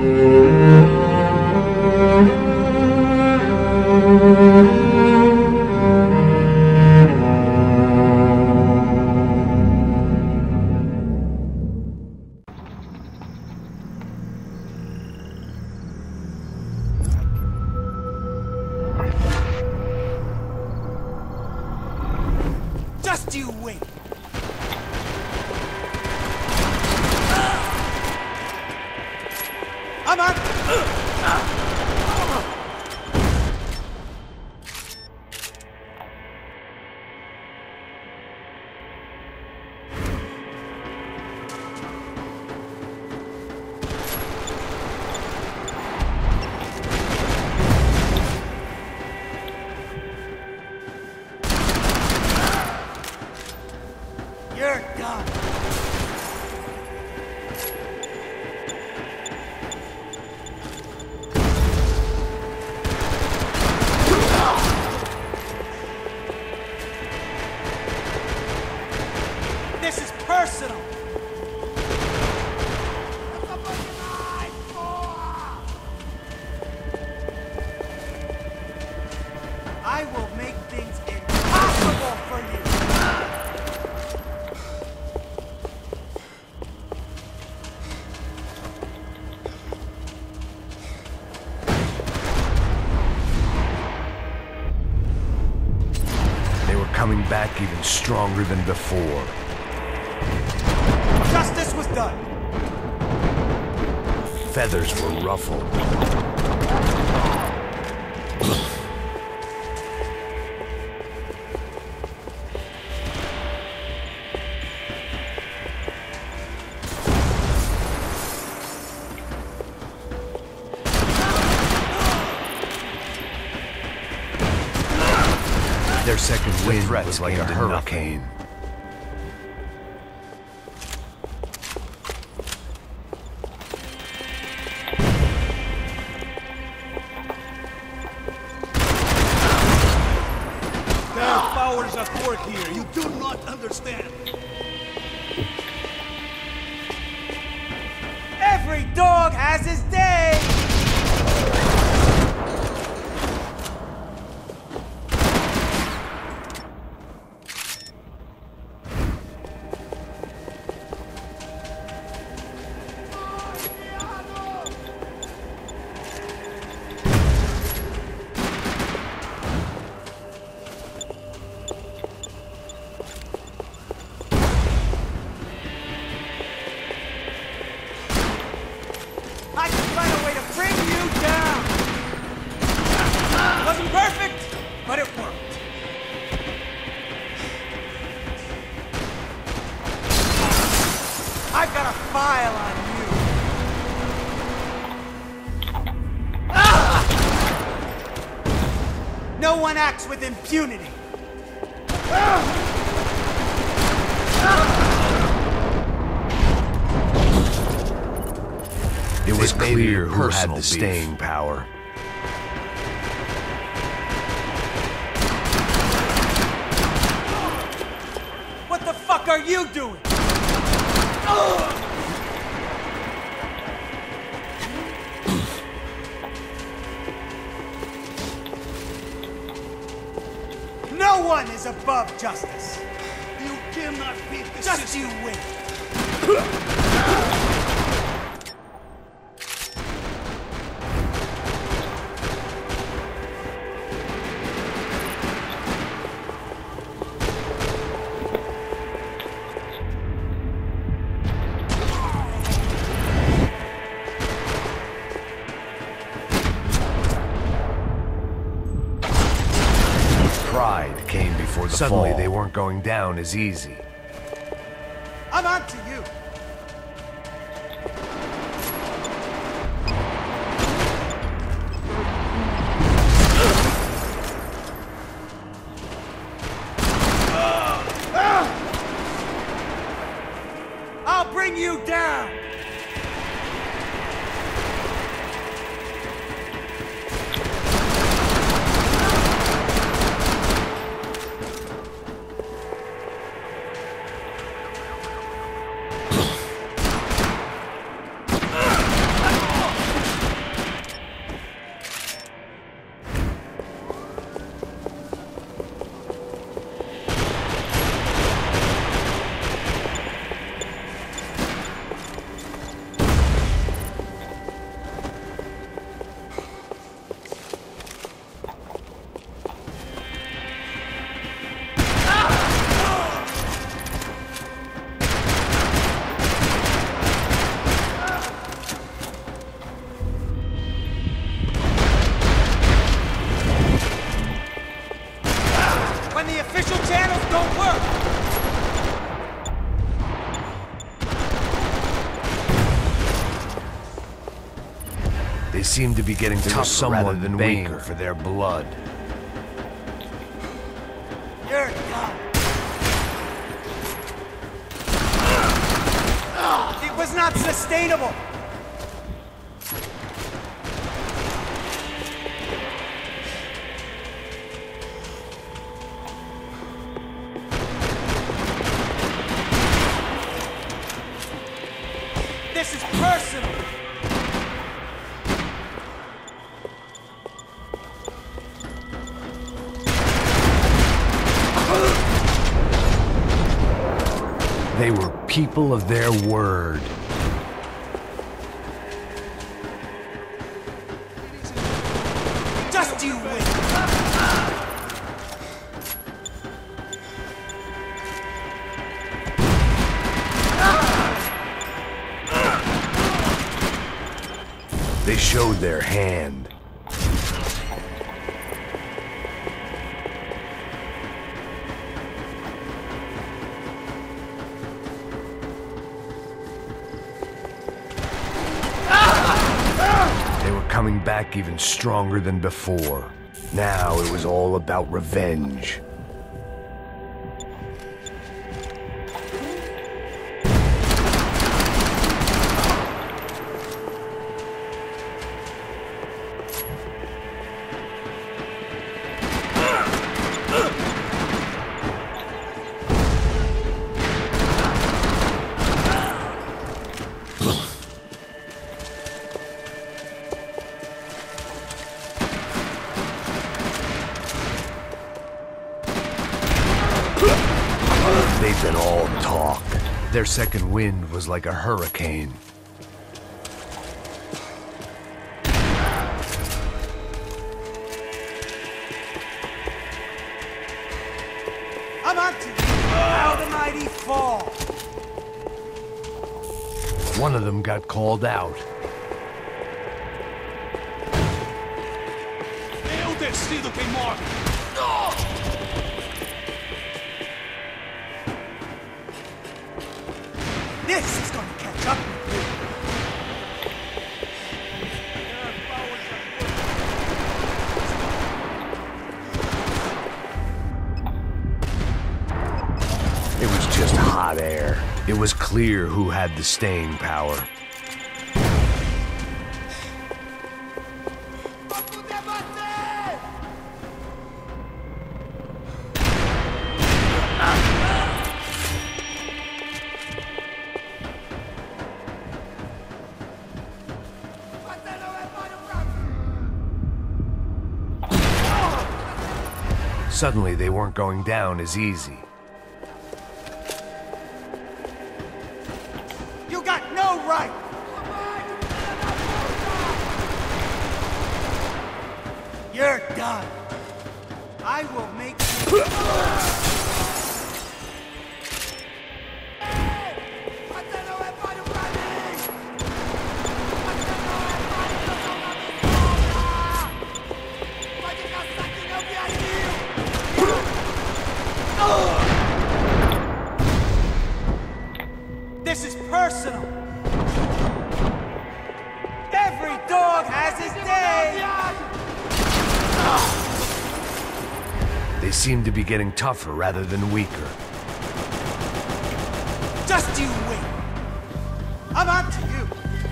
Just you wait! I'm on! You're done! This is personal! I will make things impossible for you! Coming back even stronger than before. Justice was done. Feathers were ruffled. Their second wind was like a hurricane. There are powers at work here. You do not understand. Every dog has his day! I can find a way to bring you down! It wasn't perfect, but it worked. I've got a file on you. No one acts with impunity. It was clear who had the staying power. What the fuck are you doing? No one is above justice. You cannot beat the system. Just you wait. Pride came before the Suddenly, fall. They weren't going down as easy. I'm on to you. I'll bring you down. They seemed to be getting tougher rather than weaker for their blood. You're done. It was not sustainable. This is personal. They were people of their word. Just you win. They showed their hand. They were coming back even stronger than before. Now it was all about revenge. They've been all talk. Their second wind was like a hurricane. I'm on to you. How the mighty fall. One of them got called out. É o destino quem morre. This is going to catch up with you. It was just hot air. It was clear who had the staying power. Suddenly, they weren't going down as easy. You got no right. You're done. I will make you. This is personal. Every dog has his day. They seemed to be getting tougher rather than weaker. Just you wait. I'm on to you.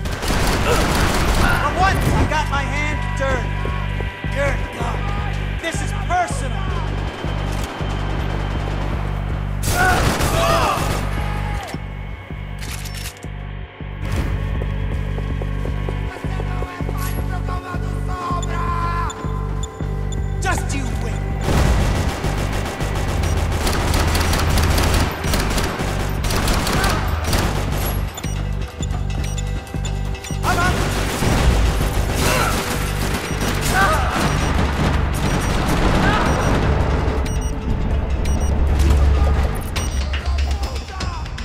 For once, I got my hand dirty. You're done. This is personal. Just you wait. I'm on.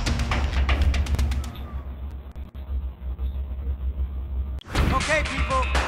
Okay, people.